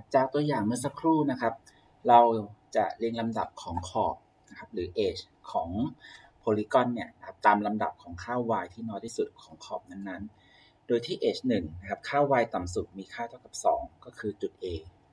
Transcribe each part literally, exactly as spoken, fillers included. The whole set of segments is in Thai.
จากตัวอย่างเมื่อสักครู่นะครับเราจะเรียงลำดับของขอบนะครับหรือ edge ของโพลีกอนเนี่ยนะครับตามลำดับของค่า y ที่น้อยที่สุดของขอบนั้นๆโดยที่ edge หนึ่งนะครับค่า y ต่ำสุดมีค่าเท่ากับสองก็คือจุด a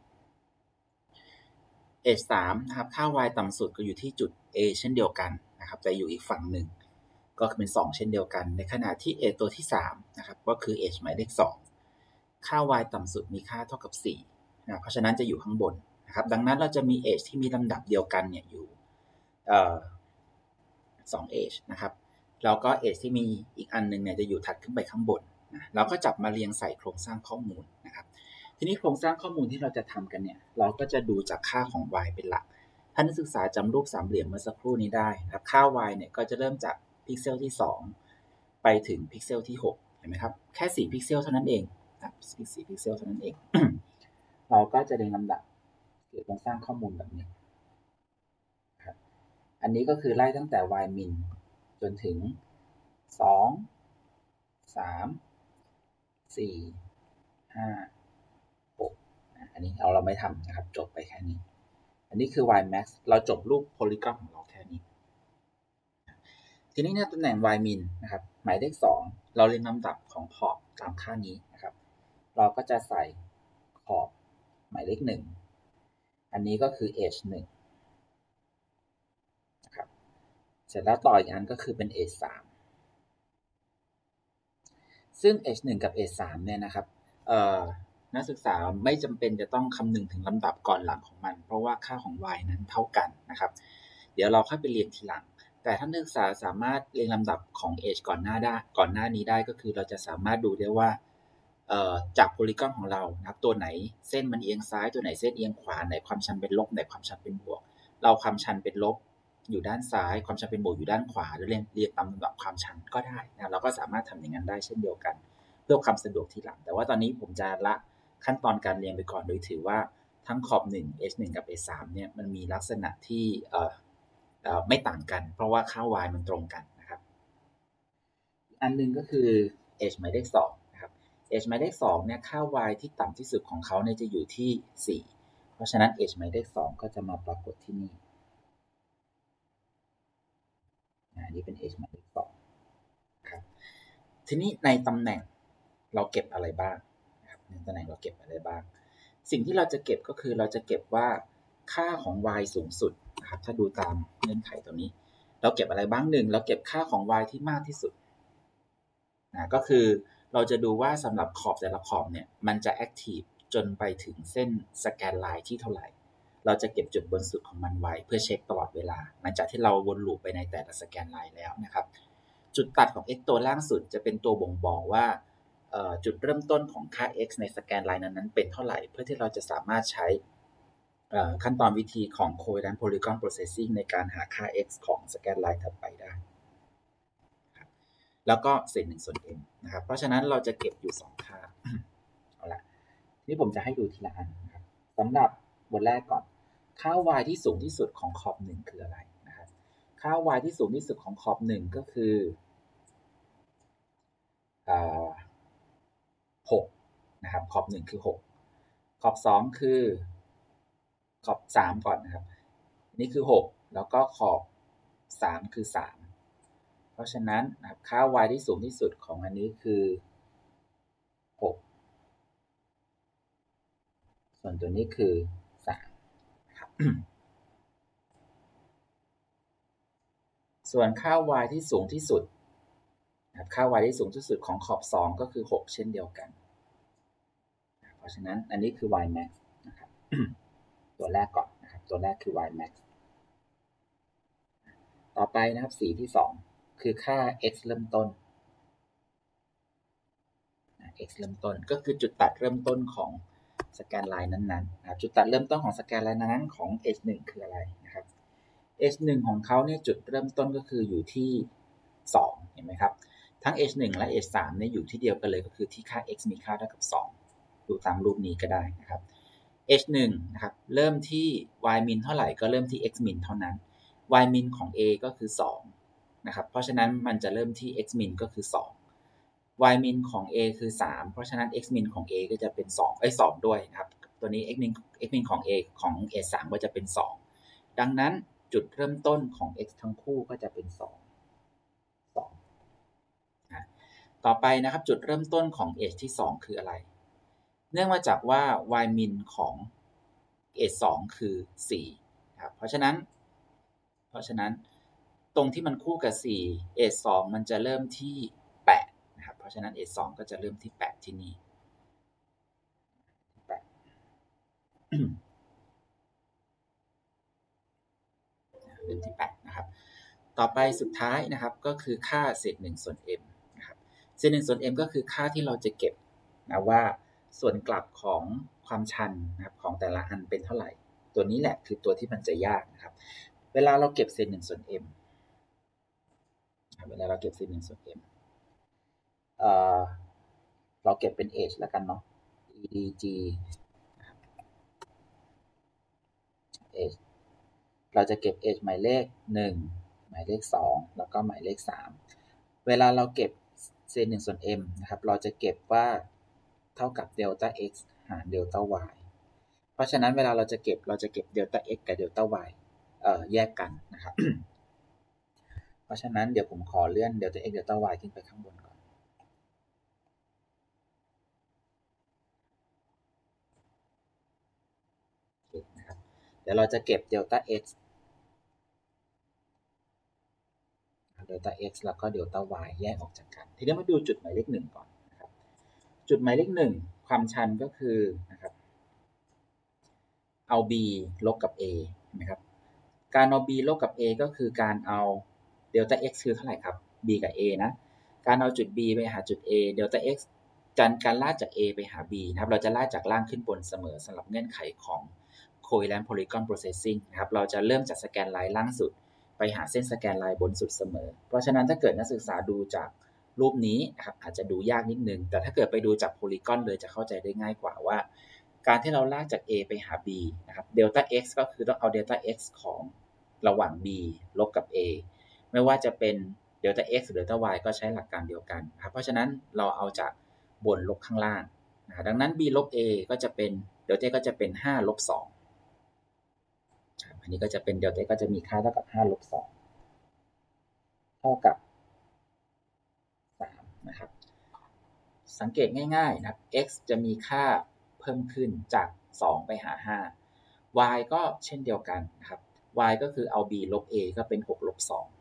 edge สามนะครับค่า y ต่ำสุดก็อยู่ที่จุด a เช่นเดียวกันนะครับแต่อยู่อีกฝั่งหนึ่งก็เป็นสองเช่นเดียวกันในขณะที่ edge ตัวที่สามนะครับก็คือ edge หมายเลขสองค่า y ต่ำสุดมีค่าเท่ากับสี่นะเพราะฉะนั้นจะอยู่ข้างบนนะครับดังนั้นเราจะมี edge ที่มีลำดับเดียวกันเนี่ยอยู่เอ่อสอง edge นะครับแล้วก็ edge ที่มีอีกอันนึงเนี่ยจะอยู่ถัดขึ้นไปข้างบนนะเราก็จับมาเรียงใส่โครงสร้างข้อมูลนะครับทีนี้โครงสร้างข้อมูลที่เราจะทำกันเนี่ยเราก็จะดูจากค่าของ y เป็นหลักท่านนักศึกษาจำรูปสามเหลี่ยมเมื่อสักครู่นี้ได้นะครับค่า y เนี่ยก็จะเริ่มจากพิกเซลที่สองไปถึงพิกเซลที่หกเห็นไหมครับแค่สี่พิกเซลเท่านั้นเองครับสี่พิกเซลเท่านั้นเอง เราก็จะเรียงลำดับเกี่ยวกับสร้างข้อมูลแบบนี้ครับอันนี้ก็คือไล่ตั้งแต่ y min จนถึงสอง สาม สี่ ห้า หกอันนี้เอาเราไม่ทำนะครับจบไปแค่นี้อันนี้คือ y max เราจบรูปโพลีกอนของเราแค่นี้ทีนี้เนี่ยตำแหน่ง y min นะครับหมายเลขสองเราเรียงลำดับของขอบตามค่านี้นะครับเราก็จะใส่ขอบหมายเลขหนึ่งอันนี้ก็คือ edge หนึ่งนะครับเสร็จแล้วต่ออีกอันก็คือเป็น edge สามซึ่ง edge หนึ่งกับ edge สามเนี่ยนะครับเอ่อนักศึกษาไม่จำเป็นจะต้องคำนึงถึงลำดับก่อนหลังของมันเพราะว่าค่าของ y นั้นเท่ากันนะครับเดี๋ยวเราค่อยไปเรียงทีหลังแต่ถ้านักศึกษาสามารถเรียงลำดับของ edge ก่อนหน้าได้ก่อนหน้านี้ได้ก็คือเราจะสามารถดูได้ว่าจากโพลีกอนของเรานะครับตัวไหนเส้นมันเอียงซ้ายตัวไหนเส้นเอียงขวาไหนความชันเป็นลบไหนความชันเป็นบวกเราความชันเป็นลบอยู่ด้านซ้ายความชันเป็นบวกอยู่ด้านขวาหรือเรียงเรียงตามลำดับความชันก็ได้นะเราก็สามารถทำอย่างนั้นได้เช่นเดียวกันเพื่อความสะดวกทีหลังแต่ว่าตอนนี้ผมจะละขั้นตอนการเรียงไปก่อนโดยถือว่าทั้งขอบหนึ่ง edge หนึ่งกับ edge สามเนี่ยมันมีลักษณะที่เอ่อเอ่อไม่ต่างกันเพราะว่าค่า y มันตรงกันนะครับอันนึงก็คือ edge หมายเลขสองนะครับ edge หมายเลขสองเนี่ยค่า y ที่ต่ำที่สุดของเขาเนี่ยจะอยู่ที่สี่เพราะฉะนั้น edge หมายเลขสองก็จะมาปรากฏที่นี่อันนี้เป็น edge หมายเลขสองครับทีนี้ในตำแหน่งเราเก็บอะไรบ้างนะครับในตำแหน่งเราเก็บอะไรบ้างสิ่งที่เราจะเก็บก็คือเราจะเก็บว่าค่าของ y สูงสุดนะครับถ้าดูตามเงื่อนไขตัวนี้เราเก็บอะไรบ้างหนึ่งเราเก็บค่าของ y ที่มากที่สุดนะก็คือเราจะดูว่าสำหรับขอบแต่ละขอบเนี่ยมันจะ active จนไปถึงเส้นสแกนไลน์ที่เท่าไหร่เราจะเก็บจุดบนสุดของมันไว้เพื่อเช็คตลอดเวลาหลังจากที่เราวนลูปไปในแต่ละสแกนไลน์แล้วนะครับจุดตัดของ x ตัวล่างสุดจะเป็นตัวบ่งบอกว่าจุดเริ่มต้นของค่า x ในสแกนไลน์นั้นๆเป็นเท่าไหร่เพื่อที่เราจะสามารถใช้ขั้นตอนวิธีของ Coherent Polygon Processing ในการหาค่า x ของสแกนไลน์ถัดไปได้แล้วก็เศษหนึ่งส่วน m นะครับเพราะฉะนั้นเราจะเก็บอยู่สองค่าเอาละนี่ผมจะให้ดูทีละอันนะครับสำหรับบทแรกก่อนค่า y ที่สูงที่สุดของขอบหนึ่งคืออะไรนะครับค่า y ที่สูงที่สุดของขอบหนึ่งก็คือหกนะครับขอบหนึ่งคือหกขอบสองคือขอบสามก่อนนะครับนี่คือหกแล้วก็ขอบสามคือสามเพราะฉะนั้นนะครับค่า y ที่สูงที่สุดของอันนี้คือหกส่วนตัวนี้คือสามครับ ส่วนค่า y ที่สูงที่สุดนะครับค่า y ที่สูงที่สุดของขอบสองก็คือหกเช่นเดียวกันเพราะฉะนั้นอันนี้คือ y max นะครับ ตัวแรกก่อนนะครับตัวแรกคือ y max ต่อไปนะครับสีที่สองคือค่า x เริ่มต้น x เริ่มต้นก็คือจุดตัดเริ่มต้นของสแกนไลน์นั้นๆนะครับจุดตัดเริ่มต้นของสแกนไลน์นั้นของ h หนึ่งคืออะไรนะครับ h หนึ่งของเขาเนี่ยจุดเริ่มต้นก็คืออยู่ที่สองเห็นไหมครับทั้ง h หนึ่งและ h สามเนี่ยอยู่ที่เดียวกันเลยก็คือที่ค่า x มีค่าเท่ากับสองดูตามรูปนี้ก็ได้นะครับ h หนึ่งนะครับเริ่มที่ y min เท่าไหร่ก็เริ่มที่ x min เท่านั้น y min ของ a ก็คือสองนะครับเพราะฉะนั้นมันจะเริ่มที่ x min ก็คือสองy min ของ a คือสามเพราะฉะนั้น x min ของ a ก็จะเป็นสองไอ้สองด้วยนะครับตัวนี้ x min x min ของ a ของ เอ สาม ก็จะเป็นสองดังนั้นจุดเริ่มต้นของ x ทั้งคู่ก็จะเป็นสองสองนะต่อไปนะครับจุดเริ่มต้นของ edge ที่สองคืออะไรเนื่องมาจากว่า y min ของ edge สองคือสี่ครับเพราะฉะนั้นเพราะฉะนั้นตรงที่มันคู่กับสี่ edge สองมันจะเริ่มที่แปดนะครับเพราะฉะนั้น edge สองก็จะเริ่มที่แปดที่นี่แปดเริ่มที่แปดนะครับต่อไปสุดท้ายนะครับก็คือค่าเศษหนึ่งส่วน m นะครับเศษหนึ่งส่วน m ก็คือค่าที่เราจะเก็บนะว่าส่วนกลับของความชันนะครับของแต่ละอันเป็นเท่าไหร่ตัวนี้แหละคือตัวที่มันจะยากนะครับเวลาเราเก็บเศษหนึ่งส่วน m เวลาเราเก็บเศษหนึ่งส่วน m เอ่อเราเก็บเป็น edge แล้วกันเนาะ edg edge เราจะเก็บ edge หมายเลขหนึ่งหมายเลขสองแล้วก็หมายเลขสามเวลาเราเก็บเศษหนึ่งส่วน m นะครับเราจะเก็บว่าเท่ากับ delta x หาร delta y เพราะฉะนั้นเวลาเราจะเก็บเราจะเก็บ delta x กับ delta y เอ่อแยกกันนะครับ เพราะฉะนั้นเดี๋ยวผมขอเลื่อน delta x delta y ขึ้นไปข้างบนก่อนนะครับเดี๋ยวเราจะเก็บ delta x delta x แล้วก็ delta y แยกออกจากกันทีนี้มาดูจุดหมายเลขหนึ่งก่อนนะครับจุดหมายเลขหนึ่งความชันก็คือนะครับเอา b ลบกับ a เห็นไหมครับการเอา b ลบกับ a ก็คือการเอา delta x คือเท่าไหร่ครับ b กับ a นะการเอาจุด b ไปหาจุด a delta x จันการลากจาก a ไปหา b นะครับเราจะลากจากล่างขึ้นบนเสมอสำหรับเงื่อนไขของ coherent polygon processing นะครับเราจะเริ่มจากสแกนไลน์ล่างสุดไปหาเส้นสแกนไลน์บนสุดเสมอเพราะฉะนั้นถ้าเกิดนักศึกษาดูจากรูปนี้นะครับอาจจะดูยากนิดนึงแต่ถ้าเกิดไปดูจากโพลีกอนเลยจะเข้าใจได้ง่ายกว่าว่าการที่เราลากจาก a ไปหา b นะครับ delta x ก็คือต้องเอา delta x ของระหว่าง b ลบกับ a ไม่ว่าจะเป็น delta x หรือ delta y ก็ใช้หลักการเดียวกันนะครับเพราะฉะนั้นเราเอาจากบนลบข้างล่างนะดังนั้น b ลบ a ก็จะเป็น delta x ก็จะเป็นห้าลบสองอันนี้ก็จะเป็น delta x ก็จะมีค่าเท่ากับห้าลบสองเท่ากับสามนะครับสังเกตง่ายๆนะครับ x จะมีค่าเพิ่มขึ้นจากสองไปหาห้า y ก็เช่นเดียวกันนะครับ y ก็คือเอา b ลบ a ก็เป็นหกลบสอง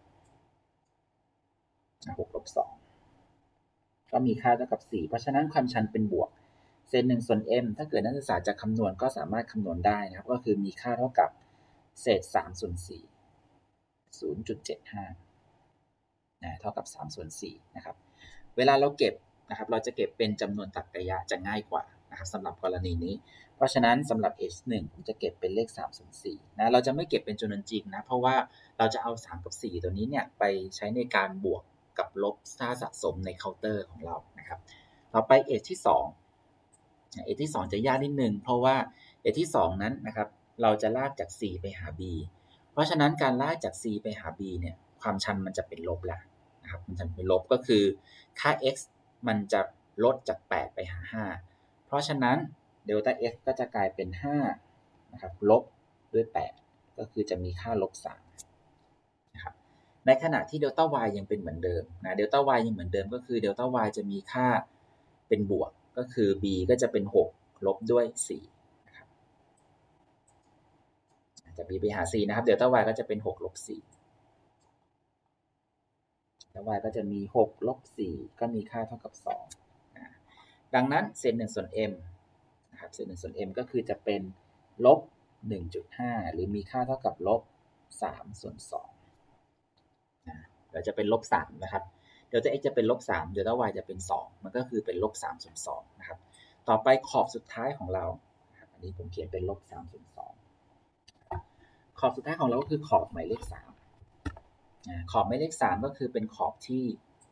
หกลบสองก็มีค่าเท่ากับสี่เพราะฉะนั้นความชันเป็นบวกเศษหนึ่งส่วน m ถ้าเกิดนักศึกษาจะคำนวณก็สามารถคำนวณได้นะครับก็คือมีค่าเท่ากับเศษสามส่วนสี่ ศูนย์จุดเจ็ดห้า นะเท่ากับสามส่วนสี่นะครับเวลาเราเก็บนะครับเราจะเก็บเป็นจำนวนตรรกะจะง่ายกว่านะครับสำหรับกรณีนี้เพราะฉะนั้นสำหรับ h หนึ่งผมจะเก็บเป็นเลขสามส่วนสี่นะเราจะไม่เก็บเป็นจำนวนจริงนะเพราะว่าเราจะเอาสามกับสี่ตัวนี้เนี่ยไปใช้ในการบวกกับลบค่าสะสมในเคาน์เตอร์ของเรานะครับต่อไป h ที่สอง h ที่สองจะยากนิดนึงเพราะว่า h ที่สองนั้นนะครับเราจะลากจาก c ไปหา b เพราะฉะนั้นการลากจาก c ไปหา b เนี่ยความชันมันจะเป็นลบละนะครับมันจะเป็นลบก็คือค่า x มันจะลดจากแปดไปหาห้าเพราะฉะนั้น delta x ก็จะกลายเป็นห้านะครับลบด้วยแปดก็คือจะมีค่าลบสามนะครับในขณะที่ delta y ยังเป็นเหมือนเดิมนะ delta y ยังเหมือนเดิมก็คือ delta y จะมีค่าเป็นบวกก็คือ b ก็จะเป็นหกลบด้วยสี่นะครับจาก b ไปหา c นะครับ delta y ก็จะเป็นหกลบสี่delta y ก็จะมีหกลบสี่ก็มีค่าเท่ากับสองนะดังนั้นเศษหนึ่งส่วน m นะครับเศษหนึ่งส่วน m ก็คือจะเป็นลบ หนึ่งจุดห้า หรือมีค่าเท่ากับลบสามส่วนสองนะเราจะเป็นลบสามนะครับเดี๋ยว x จะเป็นลบสามเดี๋ยว y จะเป็นสองมันก็คือเป็นลบสามส่วนสองนะครับต่อไปขอบสุดท้ายของเราอันนี้ผมเขียนเป็นลบสามส่วนสองขอบสุดท้ายของเราก็คือขอบหมายเลขสามขอบหมายเลขสามก็คือเป็นขอบที่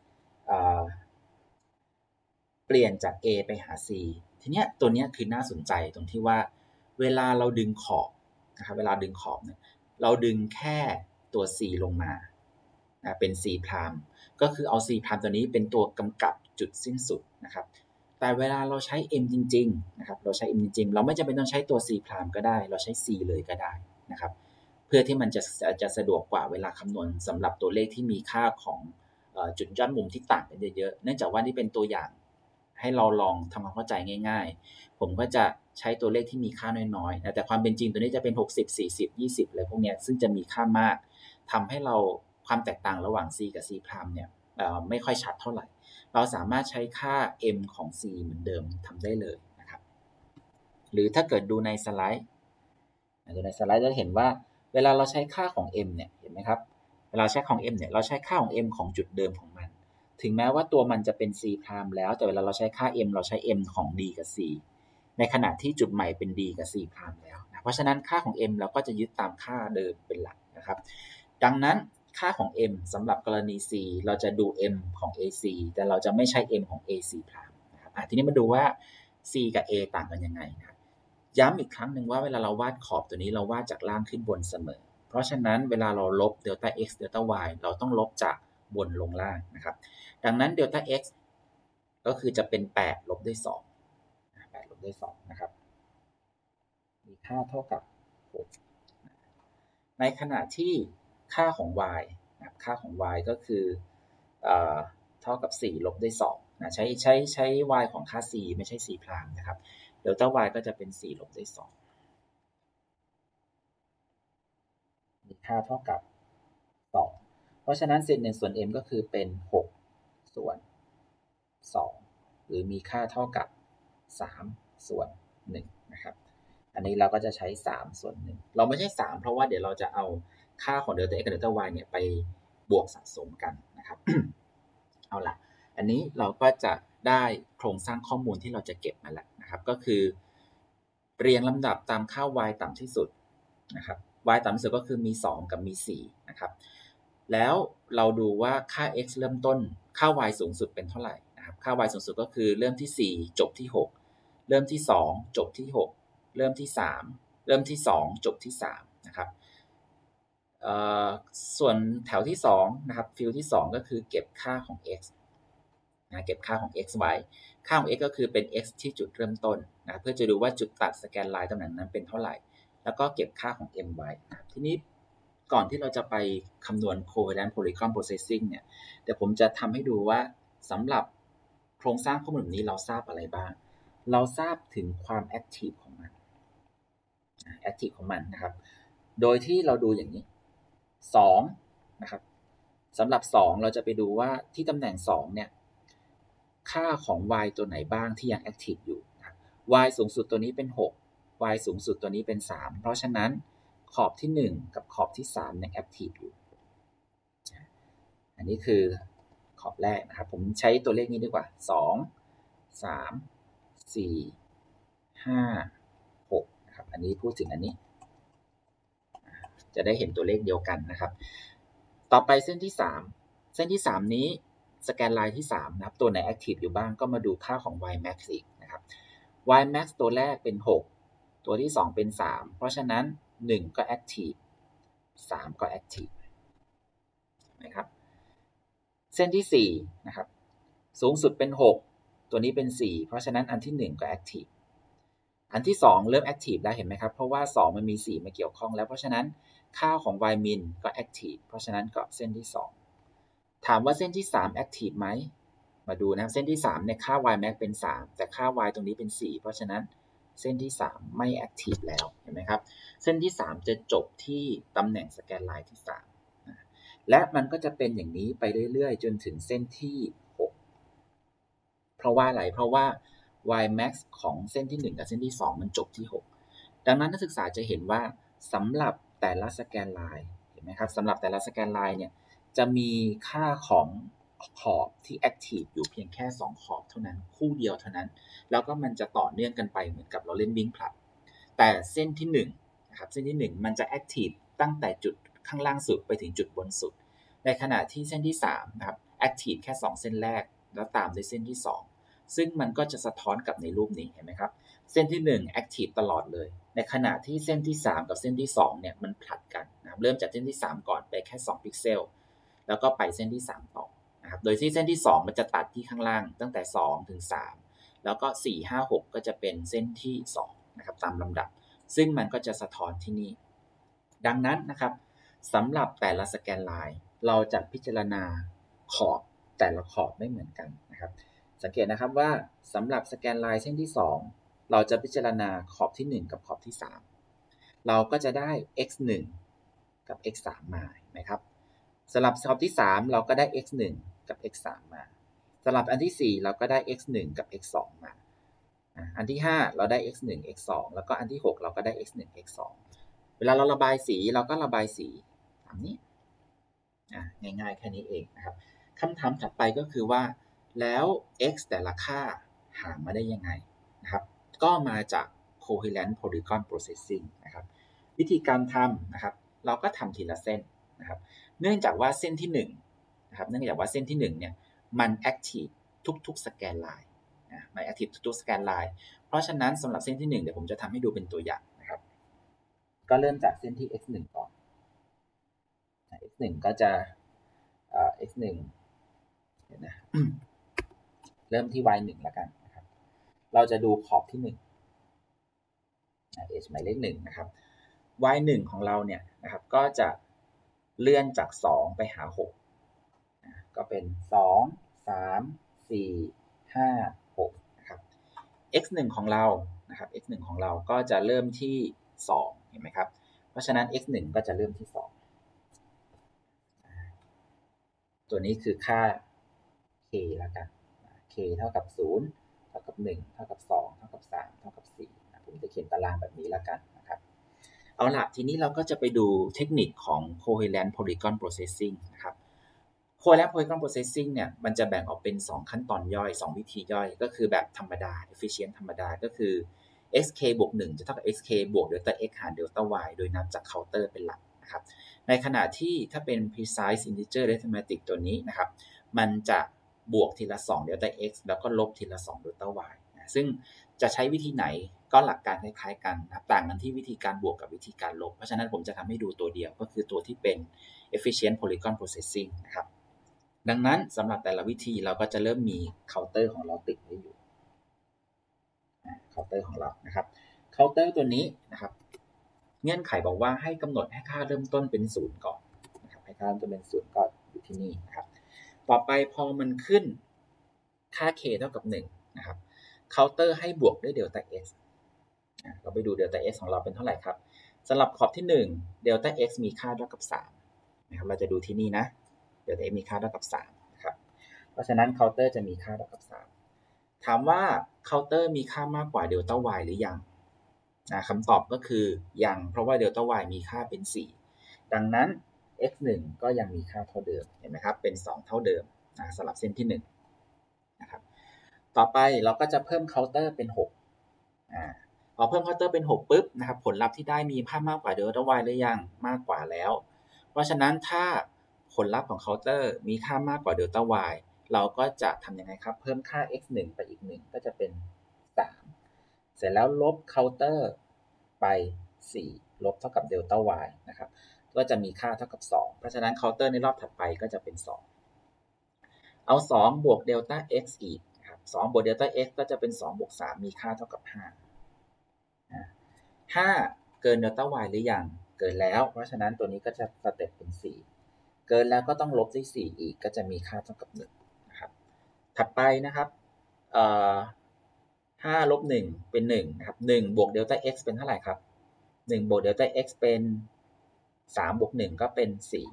เปลี่ยนจาก a ไปหา c ทีเนี้ยตัวเนี้ยคือน่าสนใจตรงที่ว่าเวลาเราดึงขอบนะครับเวลาดึงขอบเนี่ยเราดึงแค่ตัว c ลงมาเป็น c พรามก็คือเอา c พรามตัวนี้เป็นตัวกำกับจุดสิ้นสุดนะครับแต่เวลาเราใช้ m จริงๆนะครับเราใช้ m จริงๆเราไม่จำเป็นต้องใช้ตัว c พรามก็ได้เราใช้ c เลยก็ได้นะครับเพื่อที่มันจะจะสะดวกกว่าเวลาคำนวณสำหรับตัวเลขที่มีค่าของจุดยอดมุมที่ต่างกันเยอะๆเนื่องจากว่านี่เป็นตัวอย่างให้เราลองทำความเข้าใจง่ายๆผมก็จะใช้ตัวเลขที่มีค่าน้อยๆนะแต่ความเป็นจริงตัวนี้จะเป็นหกสิบ สี่สิบ ยี่สิบอะไรพวกนี้ซึ่งจะมีค่ามากทำให้เราความแตกต่างระหว่าง c กับ c พรามเนี่ยไม่ค่อยชัดเท่าไหร่เราสามารถใช้ค่า m ของ c เหมือนเดิมทำได้เลยนะครับหรือถ้าเกิดดูในสไลด์ดูในสไลด์จะเห็นว่าเวลาเราใช้ค่าของ m เนี่ยเห็นไหมครับเวลาใช้ของ m เนี่ยเราใช้ค่าของ m ของจุดเดิมของมันถึงแม้ว่าตัวมันจะเป็น c พรามแล้วแต่เวลาเราใช้ค่า m เราใช้ m ของ d กับ c ในขณะที่จุดใหม่เป็น d กับ c พรามแล้วนะเพราะฉะนั้นค่าของ m เราก็จะยึดตามค่าเดิมเป็นหลักนะครับดังนั้นค่าของ m สำหรับกรณี c เราจะดู m ของ ac แต่เราจะไม่ใช้ m ของ ac พรามนะครับทีนี้มาดูว่า c กับ a ต่างกันยังไงนะครับย้ำอีกครั้งหนึ่งว่าเวลาเราวาดขอบตัวนี้เราวาดจากล่างขึ้นบนเสมอเพราะฉะนั้นเวลาเราลบ delta x delta y เราต้องลบจากบนลงล่างนะครับดังนั้น delta x ก็คือจะเป็นแปดลบด้วยสองแปดลบด้วยสองนะครับมีค่าเท่ากับหกในขณะที่ค่าของ y นะค่าของ y ก็คือเอ่อเท่ากับสี่ลบด้วยสองนะใช้ใช้ใช้ y ของค่า c ไม่ใช่ c พรามนะครับ delta y ก็จะเป็นสี่ลบด้วยสองมีค่าเท่ากับสองเพราะฉะนั้นเศษหนึ่งส่วน m ก็คือเป็นหกส่วนสองหรือมีค่าเท่ากับสามส่วนหนึ่งนะครับอันนี้เราก็จะใช้สามส่วนหนึ่งเราไม่ใช่สามเพราะว่าเดี๋ยวเราจะเอาค่าของ delta x กับ delta y เนี่ยไปบวกสะสมกันนะครับ เอาล่ะอันนี้เราก็จะได้โครงสร้างข้อมูลที่เราจะเก็บมาแล้วนะครับก็คือเรียงลำดับตามค่า y ต่ำที่สุดนะครับ y ต่ำที่สุดก็คือมีสองกับมีสี่นะครับแล้วเราดูว่าค่า x เริ่มต้นค่า y สูงสุดเป็นเท่าไหร่นะครับค่า y สูงสุดก็คือเริ่มที่สี่จบที่หกเริ่มที่สองจบที่หกเริ่มที่สามเริ่มที่สองจบที่สามนะครับส่วนแถวที่สองนะครับฟิลที่สองก็คือเก็บค่าของ x นะเก็บค่าของ x ไว้ค่าของ x ก็คือเป็น x ที่จุดเริ่มต้นนะเพื่อจะดูว่าจุดตัดสแกนไลน์ตำแหน่งนั้นเป็นเท่าไหร่แล้วก็เก็บค่าของ m ไว้ทีนี้ก่อนที่เราจะไปคำนวณ Covariant Polygon Processing เนี่ยเดี๋ยวผมจะทำให้ดูว่าสำหรับโครงสร้างข้อมูลแบบนี้เราทราบอะไรบ้างเราทราบถึงความ Active ของมัน Active ของมันนะครับโดยที่เราดูอย่างนี้สองนะครับสำหรับสองเราจะไปดูว่าที่ตำแหน่งสองเนี่ยค่าของ y ตัวไหนบ้างที่ยัง active อยู่ y สูงสุดตัวนี้เป็นหก y สูงสุดตัวนี้เป็นสามเพราะฉะนั้นขอบที่หนึ่งกับขอบที่สามยัง active อยู่อันนี้คือขอบแรกนะครับผมใช้ตัวเลขนี้ดีกว่าสอง สาม สี่ ห้า หกนะครับอันนี้พูดถึงอันนี้จะได้เห็นตัวเลขเดียวกันนะครับต่อไปเส้นที่สามเส้นที่สามนี้สแกนไลน์ที่สามนะครับตัวไหน active อยู่บ้างก็มาดูค่าของ y max อีกนะครับ y max ตัวแรกเป็นหกตัวที่สองเป็นสามเพราะฉะนั้นหนึ่งก็ active สามก็ active นะครับเส้นที่สี่นะครับสูงสุดเป็นหกตัวนี้เป็นสี่เพราะฉะนั้นอันที่หนึ่งก็ active อันที่สองเริ่ม active ได้เห็นไหมครับเพราะว่าสองมันมีสี่มาเกี่ยวข้องแล้วเพราะฉะนั้นค่าของ y min ก็ active เพราะฉะนั้นก็เส้นที่สองถามว่าเส้นที่สาม active ไหมมาดูนะครับเส้นที่สามเนี่ยค่า y max เป็นสามแต่ค่า y ตรงนี้เป็นสี่เพราะฉะนั้นเส้นที่สามไม่ active แล้วเห็นไหมครับเส้นที่สามจะจบที่ตำแหน่งสแกนไลน์ที่สามและมันก็จะเป็นอย่างนี้ไปเรื่อยๆจนถึงเส้นที่หกเพราะว่าอะไรเพราะว่า y max ของเส้นที่หนึ่งกับเส้นที่สองมันจบที่หกดังนั้นนักศึกษาจะเห็นว่าสำหรับแต่ละสแกนไลน์เห็นไหมครับสำหรับแต่ละสแกนไลน์เนี่ยจะมีค่าของขอบที่ active อยู่เพียงแค่สองขอบเท่านั้นคู่เดียวเท่านั้นแล้วก็มันจะต่อเนื่องกันไปเหมือนกับเราเล่นวิ่งผลัดแต่เส้นที่หนึ่งนะครับเส้นที่หนึ่งมันจะ active ตั้งแต่จุดข้างล่างสุดไปถึงจุดบนสุดในขณะที่เส้นที่สามนะครับ active แค่สองเส้นแรกแล้วตามด้วยเส้นที่สองซึ่งมันก็จะสะท้อนกับในรูปนี้เห็นไหมครับเส้นที่หนึ่ง active ตลอดเลยในขณะที่เส้นที่สามกับเส้นที่สองเนี่ยมันผลัดกันนะเริ่มจากเส้นที่สามก่อนไปแค่สองพิกเซลแล้วก็ไปเส้นที่สามต่อนะครับโดยที่เส้นที่สองมันจะตัดที่ข้างล่างตั้งแต่สองถึงสามแล้วก็สี่ ห้า หกก็จะเป็นเส้นที่สองนะครับตามลำดับซึ่งมันก็จะสะท้อนที่นี่ดังนั้นนะครับสำหรับแต่ละสแกนไลน์เราจะพิจารณาขอบแต่ละขอบไม่เหมือนกันนะครับสังเกตนะครับว่าสำหรับสแกนไลน์เส้นที่สองเราจะพิจารณาขอบที่หนึ่งกับขอบที่สามเราก็จะได้ x หนึ่ง กับ x สาม มานะครับสำหรับขอบที่สามเราก็ได้ x หนึ่ง กับ x สาม มาสำหรับอันที่สี่เราก็ได้ x หนึ่ง กับ x สอง มาอันที่ห้าเราได้ x หนึ่ง x สอง แล้วก็อันที่หกเราก็ได้ x หนึ่ง x สองเวลาเราระบายสีเราก็ระบายสีตามนี้ง่ายๆแค่นี้เองนะครับคำถามถัดไปก็คือว่าแล้ว x แต่ละค่าหามาได้ยังไงนะครับก็มาจาก coherent polygon processing นะครับวิธีการทำนะครับเราก็ทำทีละเส้นนะครับเนื่องจากว่าเส้นที่หนึ่งนะครับเนื่องจากว่าเส้นที่หนึ่งเนี่ยมัน active ทุกๆสแกนไลน์นะมัน active ทุกๆสแกนไลน์เพราะฉะนั้นสำหรับเส้นที่หนึ่งเดี๋ยวผมจะทำให้ดูเป็นตัวอย่างนะครับก็เริ่มจากเส้นที่ x หนึ่ง ก่อน x หนึ่ง ก็จะ x หนึ่ง เดี๋ยวนะเริ่มที่ y หนึ่ง แล้วกันนะครับเราจะดูขอบที่หนึ่ง h หมายเลขหนึ่งนะครับ y หนึ่ง ของเราเนี่ยนะครับก็จะเลื่อนจากสองไปหาหกก็เป็นสอง สาม สี่ ห้า หกนะครับ x หนึ่ง ของเรานะครับ x หนึ่ง ของเราก็จะเริ่มที่สองเห็นไหมครับเพราะฉะนั้น x หนึ่ง ก็จะเริ่มที่สองตัวนี้คือค่า k แล้วกัน k เท่ากับศูนย์เท่ากับหนึ่งเท่ากับสองเท่ากับสามเท่ากับสี่ผมจะเขียนตารางแบบนี้แล้วกันนะครับเอาล่ะทีนี้เราก็จะไปดูเทคนิคของ coherent polygon processing นะครับ coherent polygon processing เนี่ยมันจะแบ่งออกเป็นสองขั้นตอนย่อยสองวิธีย่อยก็คือแบบธรรมดา efficient ธรรมดาก็คือ xk บวกหนึ่งจะเท่ากับ xk บวก delta x หาร delta y โดยนับจากเคาน์เตอร์เป็นหลักนะครับในขณะที่ถ้าเป็น precise integer arithmetic ตัวนี้นะครับมันจะบวกทีละสอง delta x แล้วก็ลบทีละสอง delta y นะซึ่งจะใช้วิธีไหนก็หลักการคล้ายๆกันนะต่างกันที่วิธีการบวกกับวิธีการลบเพราะฉะนั้นผมจะทำให้ดูตัวเดียวก็คือตัวที่เป็น efficient polygon processing นะครับดังนั้นสำหรับแต่ละวิธีเราก็จะเริ่มมีเคาน์เตอร์ของเราติดไว้อยู่เคาน์เตอร์ของเรานะครับเคาน์เตอร์ตัวนี้นะครับเงื่อนไขบอกว่าให้กำหนดให้ค่าเริ่มต้นเป็นศูนย์ก่อนนะครับให้ค่าเริ่มต้นเป็นศูนย์ก่อนอยู่ที่นี่นะครับต่อไปพอมันขึ้นค่า k เท่ากับหนึ่งนะครับเคาน์เตอร์ให้บวกด้วย delta x เราไปดู delta x ของเราเป็นเท่าไหร่ครับสำหรับขอบที่หนึ่ง delta x มีค่าเท่ากับสามนะครับเราจะดูที่นี่นะ delta x มีค่าเท่ากับสามนะครับเพราะฉะนั้นเคาน์เตอร์จะมีค่าเท่ากับสามถามว่าเคาน์เตอร์มีค่ามากกว่า delta y หรือยังคำตอบก็คือยังเพราะว่า delta y มีค่าเป็นสี่ดังนั้น x หนึ่ง ก็ยังมีค่าเท่าเดิมเห็นไหมครับเป็นสองเท่าเดิมนะสำหรับเส้นที่หนึ่งนะครับต่อไปเราก็จะเพิ่มเคาน์เตอร์เป็นหกอ่าพอเพิ่มเคาน์เตอร์เป็นหกปุ๊บนะครับผลลัพธ์ที่ได้มีค่ามากกว่า delta y หรือยังมากกว่าแล้วเพราะฉะนั้นถ้าผลลัพธ์ของเคาน์เตอร์มีค่ามากกว่า delta y เราก็จะทำยังไงครับเพิ่มค่า x หนึ่ง ไปอีกหนึ่งก็จะเป็นสามเสร็จแล้วลบเคาน์เตอร์ไปสี่ลบเท่ากับ delta y นะครับก็จะมีค่าเท่ากับสองเพราะฉะนั้นเคาน์เตอร์ในรอบถัดไปก็จะเป็นสองเอาสองบวก delta x อีกนะครับสองบวก delta x ก็จะเป็นสองบวกสามมีค่าเท่ากับห้าห้าเกิน delta y หรือยังเกินแล้วเพราะฉะนั้นตัวนี้ก็จะสเต็ปเป็นสี่เกินแล้วก็ต้องลบด้วยสี่อีกก็จะมีค่าเท่ากับหนึ่งนะครับถัดไปนะครับเอ่อห้าลบหนึ่งเป็นหนึ่งนะครับหนึ่งบวก delta x เป็นเท่าไหร่ครับหนึ่งบวก delta x เป็นสามบวกหนึ่งก็เป็นสี่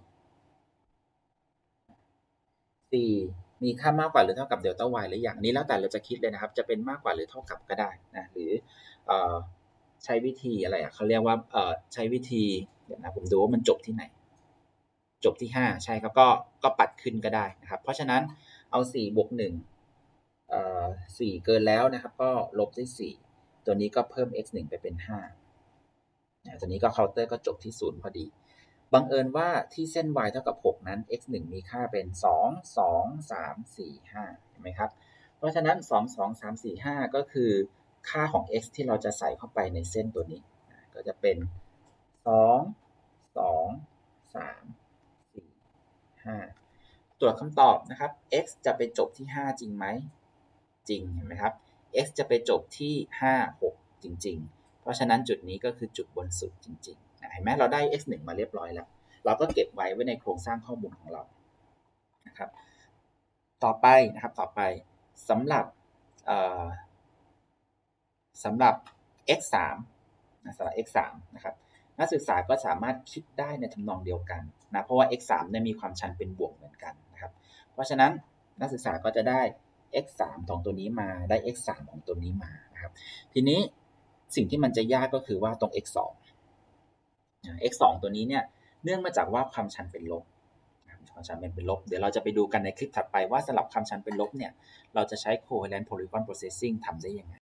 สี่มีค่ามากกว่าหรือเท่ากับ delta y หรือยังนี้แล้วแต่เราจะคิดเลยนะครับจะเป็นมากกว่าหรือเท่ากับก็ได้นะหรือเอ่อใช้วิธีอะไรอ่ะเขาเรียกว่าเอ่อใช้วิธีเดี๋ยวนะผมดูว่ามันจบที่ไหนจบที่ห้าใช่ครับก็ก็ปัดขึ้นก็ได้นะครับเพราะฉะนั้นเอาสี่บวกหนึ่งเอ่อสี่เกินแล้วนะครับก็ลบด้วยสี่ตัวนี้ก็เพิ่ม x หนึ่งไปเป็นห้าตัวนี้ก็เคาน์เตอร์ก็จบที่ศูนย์พอดีบังเอิญว่าที่เส้น y เท่ากับหกนั้น x หนึ่งมีค่าเป็นสอง สอง สาม สี่ ห้าเห็นไหมครับเพราะฉะนั้นสอง สอง สาม สี่ ห้าก็คือค่าของ x ที่เราจะใส่เข้าไปในเส้นตัวนี้ก็จะเป็นสอง สอง สาม สี่ ห้าตรวจคำตอบนะครับ x จะไปจบที่ห้าจริงไหมจริงเห็นไหมครับ x จะไปจบที่ห้า หกจริงๆเพราะฉะนั้นจุดนี้ก็คือจุดบนสุดจริงๆนะเห็นไหมเราได้ x หนึ่งมาเรียบร้อยแล้วเราก็เก็บไว้ไว้ในโครงสร้างข้อมูลของเรานะครับต่อไปนะครับต่อไปสำหรับสำหรับ x สามนะสำหรับ x สามนะครับนักศึกษาก็สามารถคิดได้ในทำนองเดียวกันนะเพราะว่า x สามเนี่ยมีความชันเป็นบวกเหมือนกันนะครับเพราะฉะนั้นนักศึกษาก็จะได้ x สามของตัวนี้มาได้ x สามของตัวนี้มานะครับทีนี้สิ่งที่มันจะยากก็คือว่าตรง x สอง x สองตัวนี้เนี่ยเนื่องมาจากว่าความชันเป็นลบความชันเป็นลบเดี๋ยวเราจะไปดูกันในคลิปถัดไปว่าสำหรับความชันเป็นลบเนี่ยเราจะใช้ coherent polygon processing ทำได้ยังไง